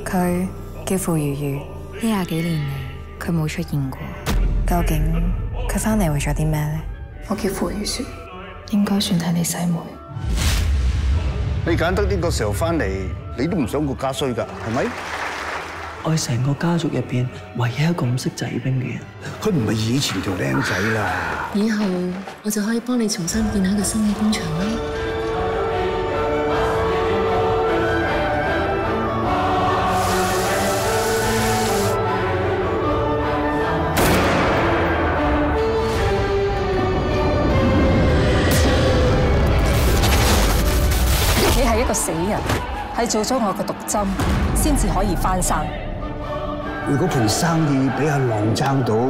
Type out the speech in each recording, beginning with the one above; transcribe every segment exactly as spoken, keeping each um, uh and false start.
佢叫傅如如，呢廿幾年嚟佢冇出現過。究竟佢翻嚟為咗啲咩咧？ 我叫傅如雪，應該算係你細妹。 你揀得呢個時候翻嚟，你都唔想個家衰㗎，係咪？ 我係成個家族入邊唯一一個唔識製冰嘅人。 佢唔係以前條靚仔啦。 以後我就可以幫你重新建一個新嘅工場啦。 你係一個死人，係做咗我個毒針，先至可以翻生。 如果盤生意俾阿浪爭到，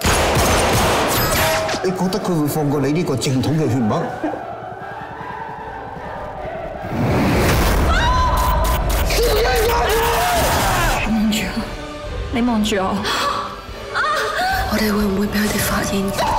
你覺得佢會放過你呢個正統嘅血脈？ 望住我，你望住我，我哋會唔會俾佢哋發現？